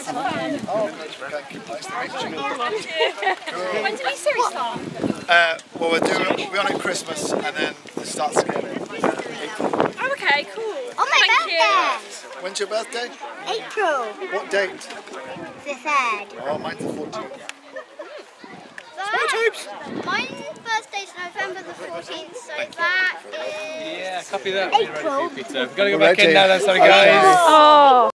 fun. Oh, good. Thank you. Nice to meet you. When did we series start? Well, we're on at Christmas, and then it starts again in April. Oh, okay, cool. On my birthday! When's your birthday? April What date? the 3rd. Oh, mine's the 14th. My birthday's November the 14th, so that is... Yeah, copy that. April. We've got to go We're back in ready. now then, sorry Okay. guys. Oh.